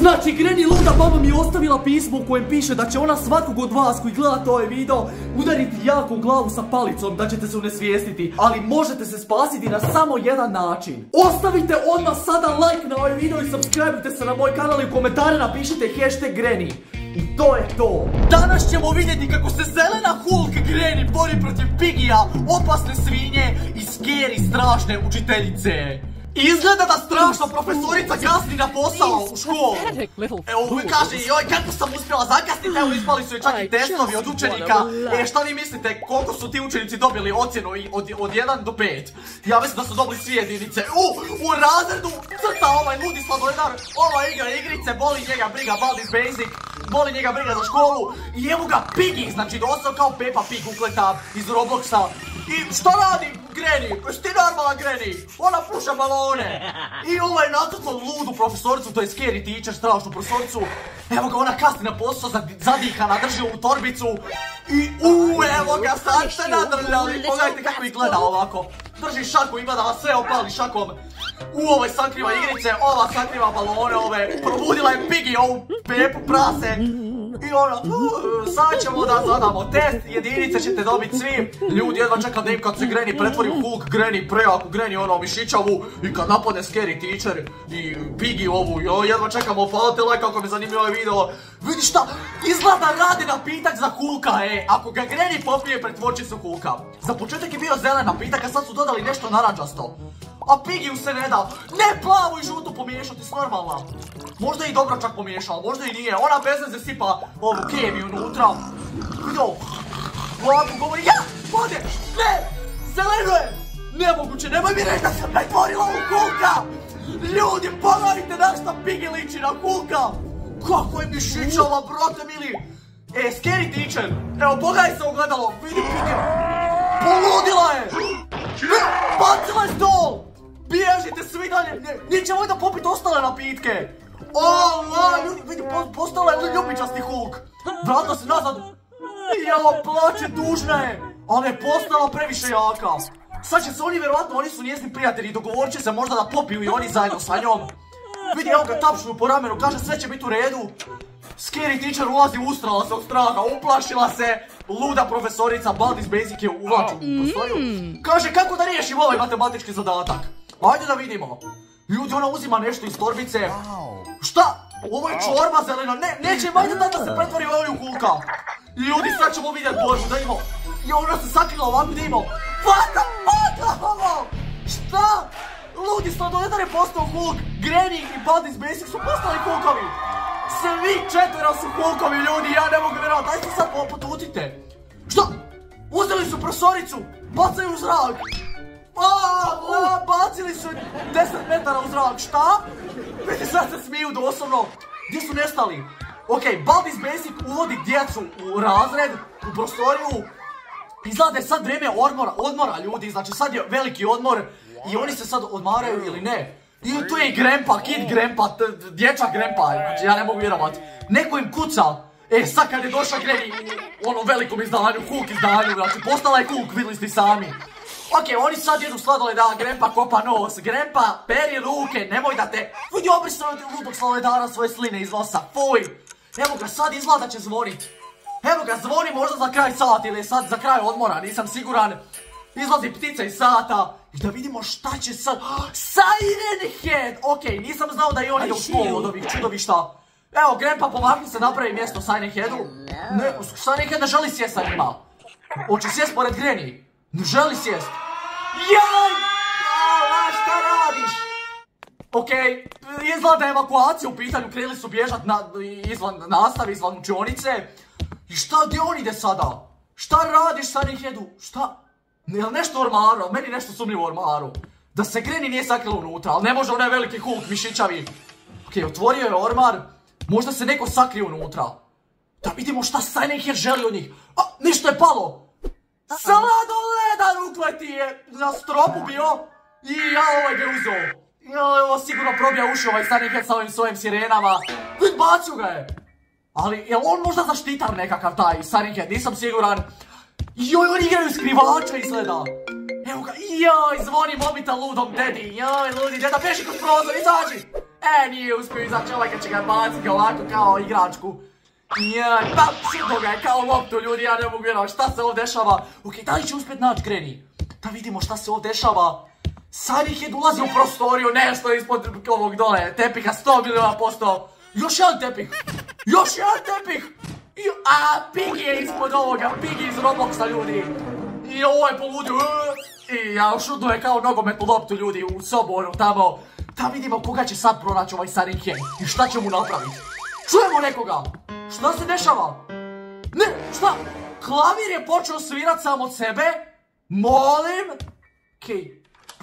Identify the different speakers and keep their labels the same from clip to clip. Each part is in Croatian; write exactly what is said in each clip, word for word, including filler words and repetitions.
Speaker 1: Znači, Granny luda baba mi je ostavila pismo u kojem piše da će ona svakog od vas koji gledate ovaj video udariti jako u glavu sa palicom, da ćete se unesvijestiti, ali možete se spasiti na samo jedan način. Ostavite odmah sada like na ovaj video i subscribe-ujte se na moj kanal i u komentare napišite hashtag Granny. I to je to. Danas ćemo vidjeti kako se zelena Hulk Granny bori protiv Pigija, opasne svinje i scary strašne učiteljice. Izgleda da strašno profesorica kasni na posao u školu. Evo, kaže, joj, kako sam uspjela zakasniti, evo, ispali su je čak i testovi od učenika. E, šta vi mislite, koliko su ti učenici dobili ocjenu od jedan do pet? Ja mislim da su dobili svi jedinice. U, u razredu crta ovaj ludi sladoljedar, ova igra igrice, boli njega briga, Baldi's Basic, boli njega briga za školu. I evo ga Piggy, znači dosao kao Peppa Pig ukleta iz Robloxa. I šta radi Granny? Pa šti normalna Granny? Ona puša balone. I ovo je nacrtlo ludu profesoricu, to je scary teacher, strašnu profesoricu. Evo ga, ona kasni na posao, zadihana, drži ovu torbicu. I uuu, evo ga, sad ste nadrljali. Pogledajte kako ih gleda ovako. Drži šaku i gleda vas sve opali šakom. U, ovaj sakriva igrice, ova sakriva balone, ove. Probudila je Piggy, ovu Pepu prase. I ono, sad ćemo da zadamo test, jedinice ćete dobiti svi. Ljudi, jedva čekam da im kad se Granny pretvori u Hulk Granny, prejaku Granny, ono, mišićavu. I kad napadne scary teacher i Piggy ovu, jo, jedva čekamo, hvalite like ako mi zanimljivo ovaj video. Vidi šta, izgleda radi napitak za Hulka, e, ako ga Granny popije, pretvorit se Hulka. Za početak je bio zelen napitak, a sad su dodali nešto naranđasto. A Piggy se ne da, ne plavu i žutu pomiješati s normalna. Možda je i dobro čak pomiješao, možda i nije. Ona bez veze sipa ovu kemiju unutra. Vidio, ovako govori, ja, vode, ne, zeleno je. Nemoguće, nemoj mi reći da sam pretvorila u Hulka. Ljudi, pogledajte na šta Piggy liči na Hulka. Kako je mišićava, brate mili. E, scary teacher, evo pogledaj se ogledalo, vidi Piggy. Poludila je. Bacila je stol. Bježite svi dalje, neće ovdje popiti ostale napitke. O, ljudi, vidi, postala je ljubičasti Hulk. Vratila se nazad. Jao, plače, tužna je. Ali je postala previše jaka. Sad će se oni, vjerovatno, oni su njezini prijatelji, dogovorit će se možda da popiju i oni zajedno sa njom. Vidi, evo ga tapšnu po ramenu, kaže sve će biti u redu. Scary teacher ulazi, ustrala se od straha, uplašila se. Luda profesorica Baldi's Basic je uvlači u prostoriju. Kaže kako da riješim ovaj matematički zadatak. Ajde da vidimo. Ljudi, ona uzima nešto iz torbice. Šta? Ovo je čorba zelena. Ne, neće majde da se pretvori u oviju Hulka. Ljudi, sad ćemo vidjeti Božu da imamo. I ona se sakrila ovako da imamo. What the fuck ovo? Šta? Ludi, sladoljedar je postao Hulk. Granny i Baldi's Basic su postali Hulkovi. Svi četvero su Hulkovi, ljudi, ja ne mogu vjerovati. Dajte sad potutite. Šta? Uzeli su profesoricu. Bacaju u zrak. Aaaa, bacili su deset metara u zrak, šta? Vidi, sad se smiju doslovno. Gdje su nestali? Ok, Baldi's Basic uvodi djecu u razred, u prostoriju. Izgleda je sad vrijeme odmora, odmora ljudi, znači sad je veliki odmor. I oni se sad odmaraju ili ne. I tu je i Grandpa, Kid Grandpa, dječak Grandpa, znači ja ne mogu vjerovati. Neko im kuca. E, sad kad je došla Granny u onom velikom izdanju, Hulk izdanju, znači postala je Hulk, vidjeli ste sami. Ok, oni sad jedu sladoleda, Grandpa kopa nos, Grandpa peri ruke, nemoj da te... Vidi, obrisno od ludog sladoledara svoje sline iz nosa, fuj! Evo ga, sad izgleda da će zvonit. Evo ga, zvoni možda za kraj sata ili sad za kraj odmora, nisam siguran. Izlazi ptica iz sata i da vidimo šta će sad... Siren Head! Ok, nisam znao da i on ide u školu od ovih čudovišta. Evo, Grandpa pomakni se, napravi mjesto Siren Headu. Ne, Siren Head ne želi sjest sa njima. Hoće sjest pored Granny. Ne želi sjest. Jaj! Jala, šta radiš? Ok, izgleda je evakuacija u pitanju, krenuli su bježat izvan nastave, izvan učionice. I šta, gdje on ide sada? Šta radiš sa Siren-Headu? Šta? Jel nešto u ormaru? Meni nešto sumnjivo u ormaru. Da se Granny nije sakrila unutra, ali ne može, onaj veliki Hulk mišićavi. Ok, otvorio je ormar. Možda se neko sakrije unutra. Da vidimo šta Siren-Head želi od njih. A, ništa je palo! Sladoledan ukleti je na stropu bio. I ja ovaj ga uzeo. Ja, ovo sigurno probija uši ovaj Siren-Head sa ovim svojim sirenama. Vid, bacio ga je. Ali, je on možda zaštitar nekakav taj Siren-Head, nisam siguran. Joj, oni igraju skrivača izgleda. Evo ga, joj, zvoni mobitel ludom dedi. Joj, ludi deda, beži kroz prozor, izađi. E, nije uspio izaći ovaj kad će ga baciti ovako kao igračku. Jaj, pa šutno ga je kao loptu ljudi, ja ne mogu vjerovati šta se ovdje dešava. Ok, da li će uspjet naći Granny? Da vidimo šta se ovdje dešava. Sunnyhead ulazi u prostoriju, nešto ispod ovog dole tepiha, sto milijuna posto. Još jedan tepih, još jedan tepih. A, Piggy je ispod ovoga, Piggy iz Robloxa ljudi. I ovo je poludio. I ja šutno je kao nogometnu loptu ljudi u soboru tamo. Da vidimo koga će sad pronaći ovaj Sunnyhead i šta će mu napraviti. Čujemo nekoga. Šta se dešava? Ne, šta? Klavir je počeo svirat sam od sebe. Molim. Okej.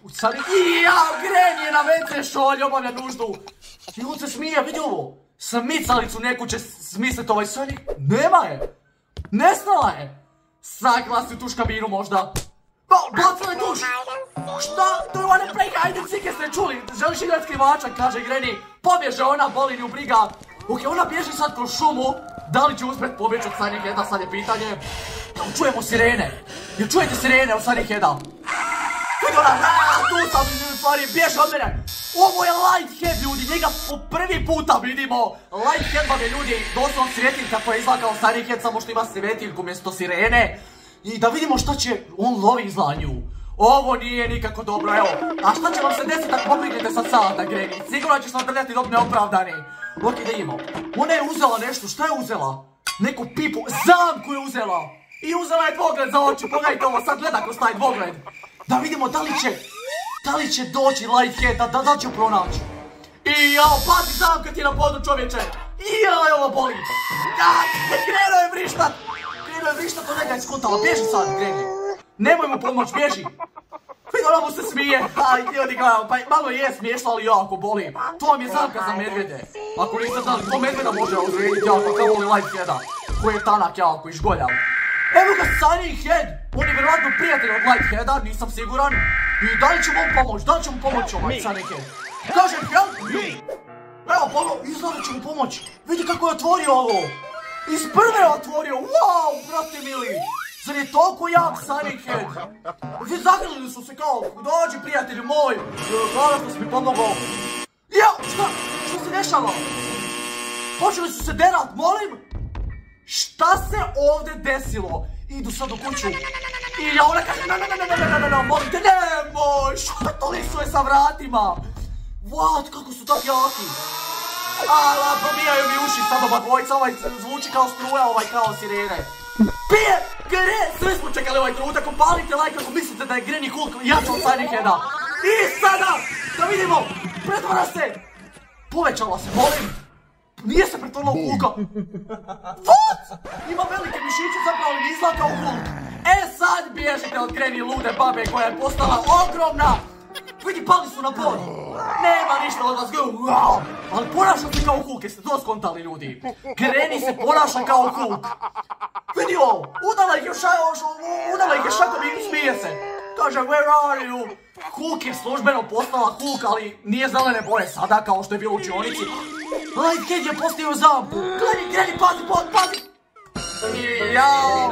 Speaker 1: I ja, Granny je na ve ce šolji, obavlja nuždu. I on se smije, vidi ovo. Smicalicu neku će smisliti ovaj Sunny. Nema je. Nestala je. Sakla si u tuš kabinu možda. Bacila je tuš. Šta? To je one play hide and seek, jeste čuli? Želiš igrat skrivača, kaže Granny. Pobježe ona, boli nju briga. Ok, ona bježi sad kroz šumu. Da li će uspjet pobjeći od Sunnyheada, sad je pitanje. Čujemo sirene. Jel čujete sirene od Sunnyheada? Vidi ona, tu sam, stvari, bježi od mene. Ovo je Lighthead ljudi, njega po prvi puta vidimo. Lighthead vam je ljudi doslovno svjetiljka koja je izlakao Sunnyhead, samo što ima svjetiljku mjesto sirene. I da vidimo šta će on lovi izla nju. Ovo nije nikako dobro, evo. A šta će vam se desiti ako poprignete sa salata, Granny? Sigurno će se vam trljati dok neopravdani. Ok, da imamo. Ona je uzela nešto, šta je uzela? Neku pipu, zamku je uzela. I uzela je dvogled za oči, pogledajte ovo, sad gleda kroz taj dvogled. Da vidimo da li će, da li će doći Lighthead, da, da, da će pronaći. I jao, pazi zamka ti na podu čovječe. I jao, ovo boli. Ja, krenuo je vrištat. Krenuo je vrištat, to njega je skontala, bježi sad, Granny. Nemoj mu pomoć, bježi. Vidi, ona mu se smije. Aj, ljudi gledam, pa malo je smiješno, ali jako boli. To vam je zamka za medvjede. Ako niste znali, to medvjeda može ozlijediti jako, kao voli Lightheada. Koji je tanak jako i žgoljav. Evo ga Sunnyhead. On je vjerovatno prijatelj od Lightheada, nisam siguran. I da li će mu pomoć, da li će mu pomoći ovaj Sunnyhead? Kaže, help me. Evo, pomoć, izgleda će mu pomoć. Vidi kako je otvorio ovo. Iz prve je otvorio, wow, brate mili. Zar je toliko jak Sunnyhead? Vi zagrlili su se kao, dođi prijatelju moj. Hvala što si mi pomogao. Jao, šta? Što se dešava? Počeli su se derat, molim? Šta se ovdje desilo? Idu sad u kuću. I ja ona kaže, na na na na na na na, molim te, nemoj, šutoli su je sa vratima. What, kako su tak jaki. Ala, probijaju mi uši sad oba dvojica, ovaj zvuči kao struja, ovaj kao sirene. Pije, Gre, sve smo čekali ovaj trenutak, upalite like ako mislite da je Granny Hulk jača od Sunnyheada. I sada, da vidimo, pretvara se. Povećala se, molim. Nije se pretvorila u Hulka. What? Ima velike mišiće, zapravo ne izgleda kao Hulk. E sad bježite od Granny lude babe koja je postala ogromna. Vidi, pali su na pod. Nema ništa od vas. Ali ponaša se kao Hulk, jeste to skontali ljudi. Granny se ponaša kao Hulk. Vidi ovo, udala ih je udala ih je šakom i smije se. Kaže, where are you? Hulk je službeno postala Hulk, ali nije zelene boje sada kao što je bilo u učionici. Lighthead je postavio zamku. Granny, Granny, pazi, pazi, pazi. I jao.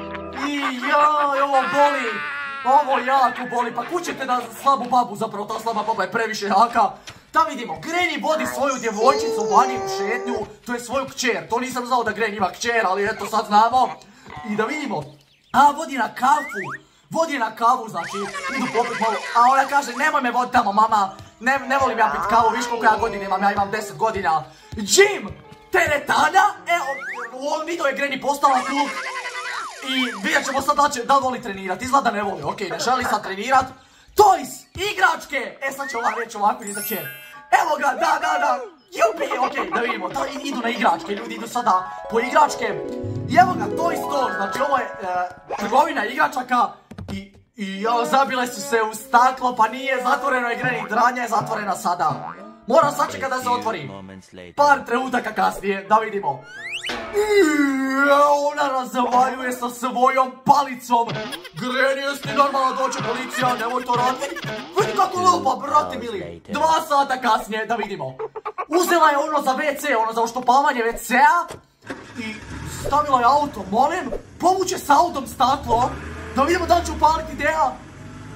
Speaker 1: I jao, ovo boli. Ovo jako boli, pa kućete na slabu babu, zapravo ta slaba baba je previše jaka. Da vidimo, Granny vodi svoju djevojčicu vani u šetnju, to je svoju kćer, to nisam znao da Granny ima kćer, ali eto sad znamo. I da vidimo, a vodi na kafu, vodi na kavu, znači, idu popit malo, a ona kaže nemoj me voditi tamo mama, ne, ne volim ja pit kavu, viš koliko ja godina imam, ja imam deset godina. Jim, teretana, evo, u ovom videu je Granny postala Hulk. I vidjet ćemo sad da, će, da voli trenirat, izgleda ne voli, okej, ne želi sad trenirat. Toys, igračke, e sad će ova reći ovako i za čer. Evo ga, da, da, da, jupi, okej, da vidimo, da idu na igračke, ljudi idu sada po igračke. I evo ga, Toy Store, znači ovo je e, trgovina igračaka i, i jo, zabile su se u staklo, pa nije, zatvoreno je Granny, dranja je zatvorena sada. Moram sačekati da se otvori. Par trenutaka kasnije, da vidimo. Ona razvaljuje sa svojom palicom. Granny, jesi ti normalno doće policija, nemoj to raditi. Vidi kako lupa, brate mili. Dva sata kasnije, da vidimo. Uzela je ono za ve ce, ono za oštopavanje ve cea. I stavila je auto, molim. Povuče s autom staklo. Da vidimo da li će upaliti ideja.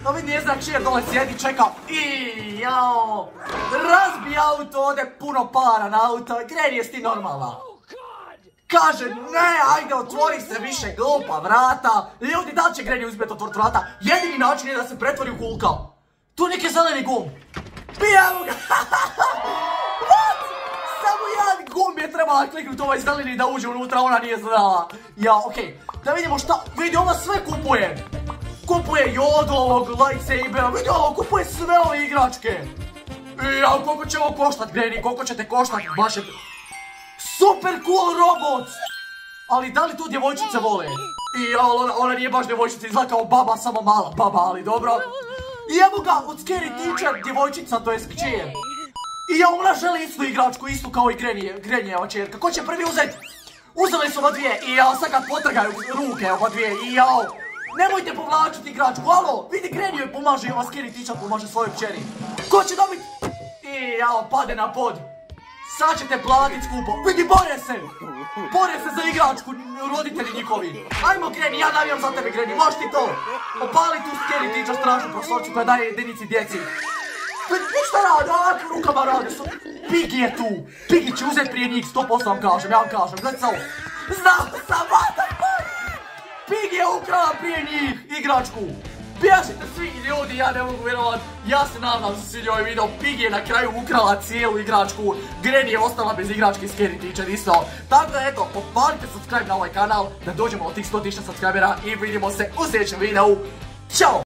Speaker 1: No vidi njezina kćer dole sjedi, čeka. I jao. Razbi auto, ode puno para na auto. Granny, jesi ti normalna? Kaže, ne, ajde, otvori se više glupa vrata. Ljudi, da li će Granny uspjeti otvoriti vrata? Jedini način je da se pretvori u Hulka. Tu neki zeleni gum. Pijamo ga. What? Samo jedan gum je trebala kliknuti ovaj zeleni da uđe unutra, ona nije znala. Ja, okej. Da vidimo šta. Vidi, ona sve kupuje. Kupuje Yodo, lightsabera, vidi ovo, kupuje sve ove igračke. Ja, koliko će ovo koštat, Granny, koliko će te koštat, baš je... Super cool robot! Ali da li tu djevojčice vole? I ona, ona nije baš djevojčica, izgleda kao baba, samo mala baba, ali dobro. I evo ga, od Scary Teacher, djevojčica, to je kćer. I ja, ona želi istu igračku, istu kao i Grannyjeva čerka. Ko će prvi uzeti? Uzeli su ova dvije i ja, sad kad potrgaju ruke ova dvije i ja. Nemojte povlačiti igračku, alo, vidi Granny joj pomaže i ova Scary Teacher pomaže svojoj kćeri. Ko će dobiti? I ja, pade na pod. Sad ćete platit skupo. Vidi, bore se! Bore se za igračku, roditelji njihovi. Ajmo, Granny, ja navijam za tebe, Granny, možeš ti to? Opali tu Scary Teacher strašnu profesorcu koja daje jedinici djeci. Ništa rade, ovakvim rukama rade. Piggy je tu. Piggy će uzeti prije njih, sto posto vam kažem, ja vam kažem. Gledaj se ovo. Znao sam, what the fuck? Piggy je ukrala prije njih igračku. Bježite svi ljudi, ja ne mogu vjerovat. Ja se nadam da se svidio ovaj video. Piggy je na kraju ukrala cijelu igračku. Granny je ostala bez igračke, Scary Teacher isto. Tako da eto, popalite subscribe na ovaj kanal da dođemo od tih sto tisuća subscribera i vidimo se u sljedećem videu. Ćao!